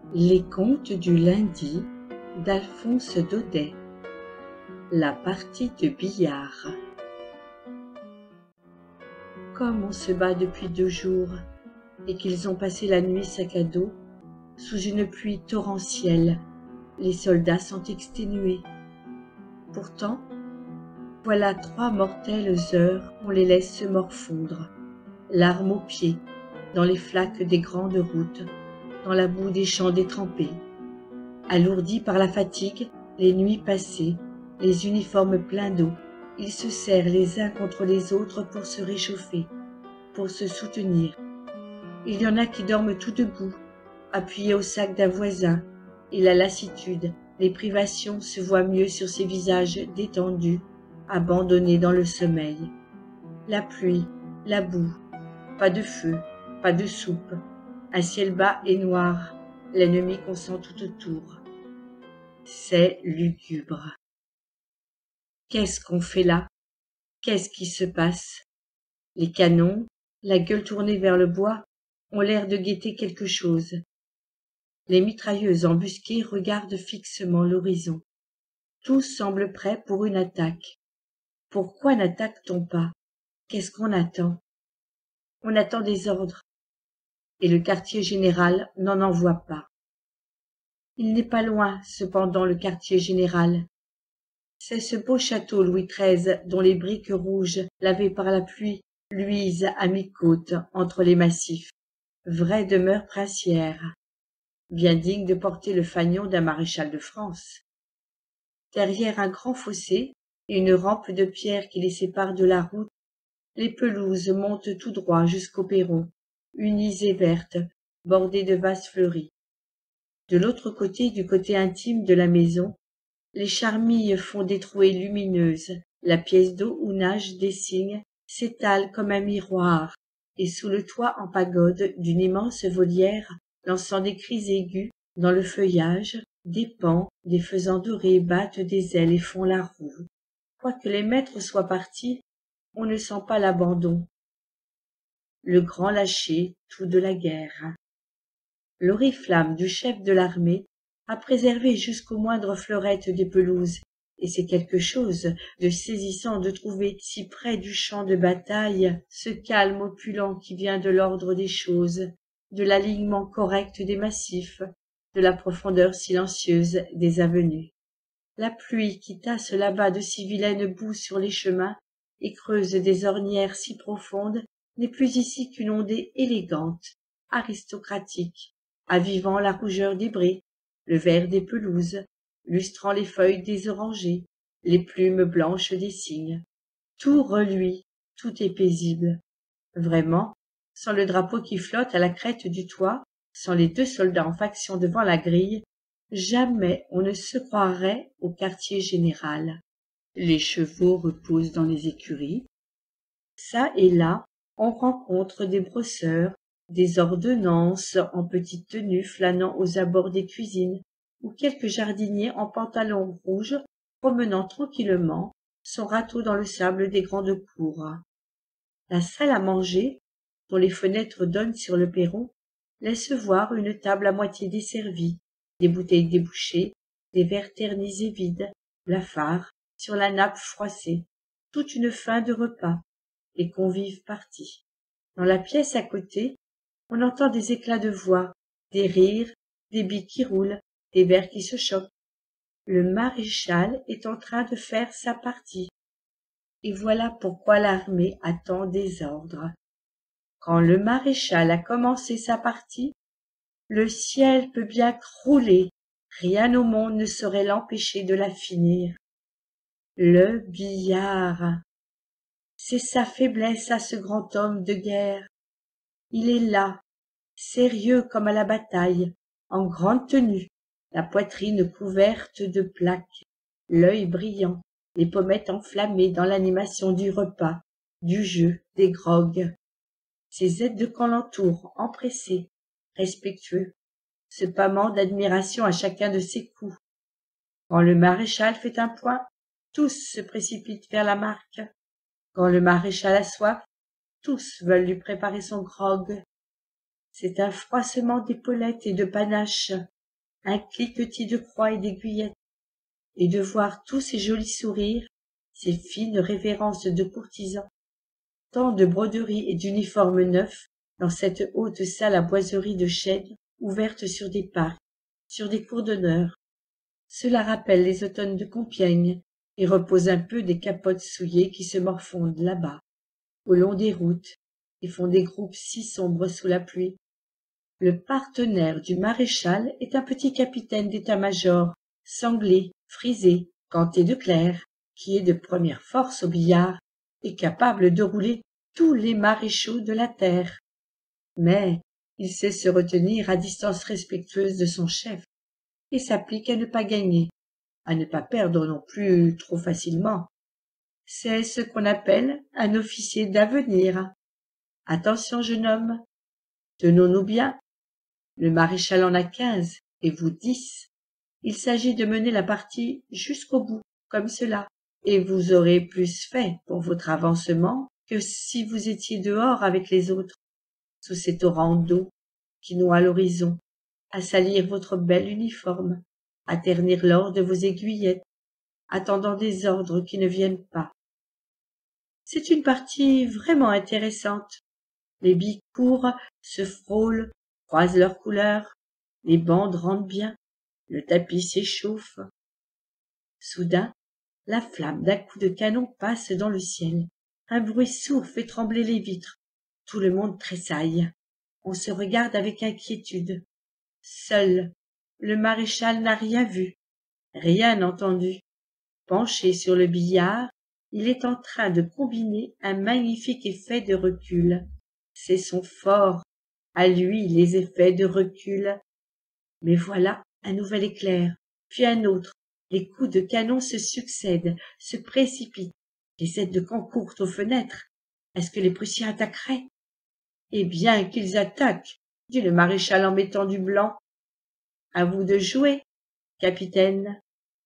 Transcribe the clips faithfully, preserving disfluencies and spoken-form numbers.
Les contes du lundi d'Alphonse Daudet. La partie de billard. Comme on se bat depuis deux jours et qu'ils ont passé la nuit sac à dos, sous une pluie torrentielle, les soldats sont exténués. Pourtant, voilà trois mortelles heures qu'on les laisse se morfondre, l'arme aux pieds, dans les flaques des grandes routes, dans la boue des champs détrempés. Alourdis par la fatigue, les nuits passées, les uniformes pleins d'eau, ils se serrent les uns contre les autres pour se réchauffer, pour se soutenir. Il y en a qui dorment tout debout, appuyés au sac d'un voisin, et la lassitude, les privations se voient mieux sur ces visages détendus, abandonnés dans le sommeil. La pluie, la boue, pas de feu, pas de soupe, un ciel bas et noir, l'ennemi qu'on sent tout autour. C'est lugubre. Qu'est-ce qu'on fait là? Qu'est-ce qui se passe? Les canons, la gueule tournée vers le bois, ont l'air de guetter quelque chose. Les mitrailleuses embusquées regardent fixement l'horizon. Tout semble prêt pour une attaque. Pourquoi n'attaque-t-on pas? Qu'est-ce qu'on attend? On attend des ordres. Et le quartier général n'en envoie pas. Il n'est pas loin, cependant, le quartier général. C'est ce beau château Louis treize dont les briques rouges, lavées par la pluie, luisent à mi-côte entre les massifs. Vraie demeure princière, bien digne de porter le fanion d'un maréchal de France. Derrière un grand fossé et une rampe de pierre qui les sépare de la route, les pelouses montent tout droit jusqu'au perron, unies et vertes, bordées de vases fleuris. De l'autre côté, du côté intime de la maison, les charmilles font des trouées lumineuses, la pièce d'eau où nagent des cygnes s'étale comme un miroir, et sous le toit en pagode d'une immense volière, lançant des cris aigus dans le feuillage, des paons, des faisans dorés battent des ailes et font la roue. Quoique les maîtres soient partis, on ne sent pas l'abandon. Le grand lâcher tout de la guerre. L'oriflamme du chef de l'armée a préservé jusqu'aux moindres fleurettes des pelouses, et c'est quelque chose de saisissant de trouver si près du champ de bataille ce calme opulent qui vient de l'ordre des choses, de l'alignement correct des massifs, de la profondeur silencieuse des avenues. La pluie qui tasse là-bas de si vilaine boue sur les chemins et creuse des ornières si profondes n'est plus ici qu'une ondée élégante, aristocratique, avivant la rougeur des brés, le vert des pelouses, lustrant les feuilles des orangers, les plumes blanches des cygnes. Tout reluit, tout est paisible. Vraiment, sans le drapeau qui flotte à la crête du toit, sans les deux soldats en faction devant la grille, jamais on ne se croirait au quartier général. Les chevaux reposent dans les écuries. Ça et là, on rencontre des brosseurs, des ordonnances en petite tenue flânant aux abords des cuisines, ou quelques jardiniers en pantalon rouge promenant tranquillement son râteau dans le sable des grandes cours. La salle à manger, dont les fenêtres donnent sur le perron, laisse voir une table à moitié desservie, des bouteilles débouchées, des verres ternis et vides, blafards, sur la nappe froissée, toute une fin de repas, les convives partis. Dans la pièce à côté, on entend des éclats de voix, des rires, des billes qui roulent, des verres qui se choquent. Le maréchal est en train de faire sa partie. Et voilà pourquoi l'armée attend des ordres. Quand le maréchal a commencé sa partie, le ciel peut bien crouler, rien au monde ne saurait l'empêcher de la finir. Le billard. C'est sa faiblesse à ce grand homme de guerre. Il est là, sérieux comme à la bataille, en grande tenue, la poitrine couverte de plaques, l'œil brillant, les pommettes enflammées dans l'animation du repas, du jeu, des grogues. Ses aides de camp l'entourent, empressés, respectueux, se pâmant d'admiration à chacun de ses coups. Quand le maréchal fait un point, tous se précipitent vers la marque. Quand le maréchal a soif, tous veulent lui préparer son grog. C'est un froissement d'épaulettes et de panaches, un cliquetis de croix et d'aiguillettes, et de voir tous ces jolis sourires, ces fines révérences de courtisans, tant de broderies et d'uniformes neufs dans cette haute salle à boiseries de chêne ouverte sur des parcs, sur des cours d'honneur. Cela rappelle les automnes de Compiègne et repose un peu des capotes souillées qui se morfondent là-bas, au long des routes, et font des groupes si sombres sous la pluie. Le partenaire du maréchal est un petit capitaine d'état-major, sanglé, frisé, ganté de clair, qui est de première force au billard et capable de rouler tous les maréchaux de la terre. Mais il sait se retenir à distance respectueuse de son chef et s'applique à ne pas gagner, à ne pas perdre non plus trop facilement. C'est ce qu'on appelle un officier d'avenir. Attention, jeune homme, tenons-nous bien. Le maréchal en a quinze, et vous dix. Il s'agit de mener la partie jusqu'au bout, comme cela, et vous aurez plus fait pour votre avancement que si vous étiez dehors avec les autres, sous ces torrents d'eau qui noient l'horizon, à salir votre bel uniforme, à ternir l'or de vos aiguillettes, attendant des ordres qui ne viennent pas. C'est une partie vraiment intéressante. Les billes courent, se frôlent, croisent leurs couleurs, les bandes rentrent bien, le tapis s'échauffe. Soudain, la flamme d'un coup de canon passe dans le ciel. Un bruit sourd fait trembler les vitres. Tout le monde tressaille. On se regarde avec inquiétude. Seul, le maréchal n'a rien vu, rien entendu. Penché sur le billard, il est en train de combiner un magnifique effet de recul. C'est son fort, à lui les effets de recul. Mais voilà un nouvel éclair, puis un autre. Les coups de canon se succèdent, se précipitent. Les aides de camp courent aux fenêtres. Est-ce que les Prussiens attaqueraient? Eh bien qu'ils attaquent, dit le maréchal en mettant du blanc. À vous de jouer, capitaine.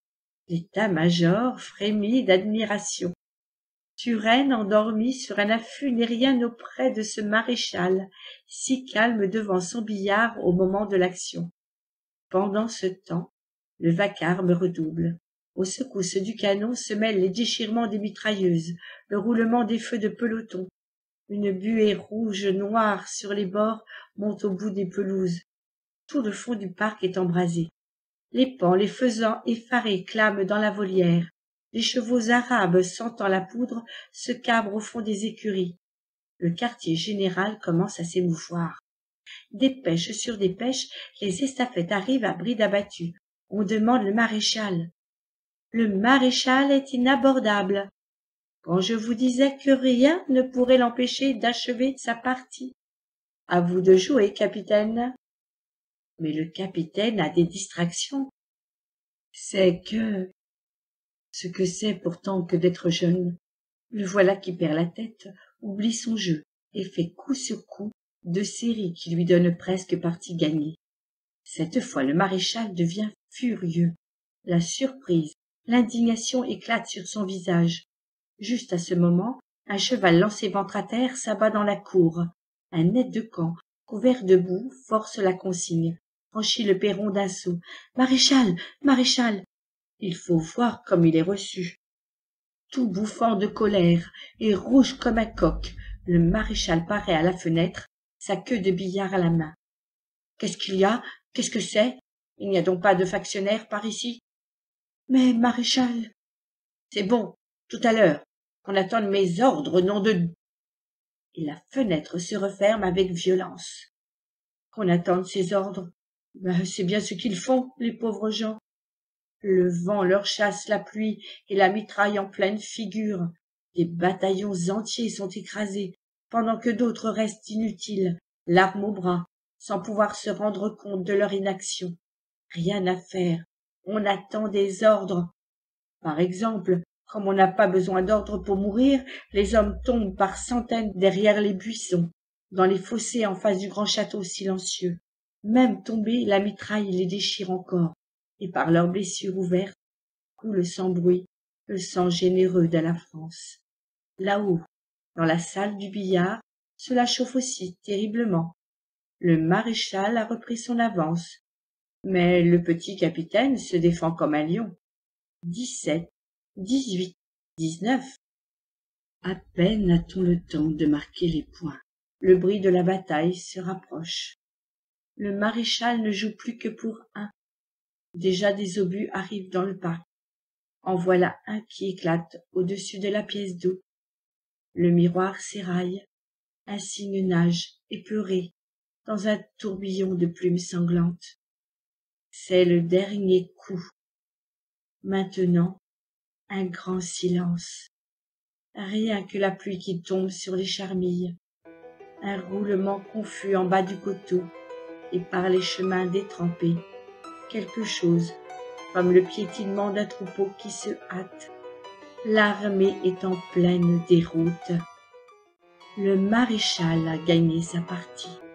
L'état-major frémit d'admiration. Turenne endormi sur un affût n'est rien auprès de ce maréchal, si calme devant son billard au moment de l'action. Pendant ce temps, le vacarme redouble. Aux secousses du canon se mêlent les déchirements des mitrailleuses, le roulement des feux de peloton. Une buée rouge noire sur les bords monte au bout des pelouses. Tout le fond du parc est embrasé. Les paons, les faisans effarés clament dans la volière. Les chevaux arabes, sentant la poudre, se cabrent au fond des écuries. Le quartier général commence à s'émouvoir. Dépêche sur dépêche, les estafettes arrivent à bride abattue. On demande le maréchal. Le maréchal est inabordable. Quand je vous disais que rien ne pourrait l'empêcher d'achever sa partie. À vous de jouer, capitaine. Mais le capitaine a des distractions. C'est que... Ce que c'est pourtant que d'être jeune. Le voilà qui perd la tête, oublie son jeu, et fait coup sur coup deux séries qui lui donnent presque partie gagnée. Cette fois le maréchal devient furieux. La surprise, l'indignation éclatent sur son visage. Juste à ce moment, un cheval lancé ventre à terre s'abat dans la cour. Un aide de camp, couvert de boue, force la consigne, franchit le perron d'un saut. « Maréchal, maréchal !» Il faut voir comme il est reçu. Tout bouffant de colère et rouge comme un coq, le maréchal paraît à la fenêtre, sa queue de billard à la main. « Qu'est-ce qu'il y a? Qu'est-ce que c'est? Il n'y a donc pas de factionnaires par ici? »« Mais, maréchal... »« C'est bon, tout à l'heure, qu'on attende mes ordres, nom de... » Et la fenêtre se referme avec violence. Qu'on attende ses ordres, ben, c'est bien ce qu'ils font, les pauvres gens. Le vent leur chasse la pluie et la mitraille en pleine figure. Des bataillons entiers sont écrasés, pendant que d'autres restent inutiles, l'arme au bras, sans pouvoir se rendre compte de leur inaction. Rien à faire, on attend des ordres. Par exemple, comme on n'a pas besoin d'ordre pour mourir, les hommes tombent par centaines derrière les buissons, dans les fossés en face du grand château silencieux. Même tombés, la mitraille les déchire encore, et par leurs blessures ouvertes, coule sans bruit le sang généreux de la France. Là-haut, dans la salle du billard, cela chauffe aussi terriblement. Le maréchal a repris son avance. Mais le petit capitaine se défend comme un lion. Dix-sept, dix-huit, dix-neuf. À peine a-t-on le temps de marquer les points. Le bruit de la bataille se rapproche. Le maréchal ne joue plus que pour un. Déjà des obus arrivent dans le parc. En voilà un qui éclate au-dessus de la pièce d'eau. Le miroir s'éraille. Un cygne nage, épeuré, dans un tourbillon de plumes sanglantes. C'est le dernier coup. Maintenant, un grand silence. Rien que la pluie qui tombe sur les charmilles. Un roulement confus en bas du coteau et par les chemins détrempés. Quelque chose, comme le piétinement d'un troupeau qui se hâte. L'armée est en pleine déroute. Le maréchal a gagné sa partie.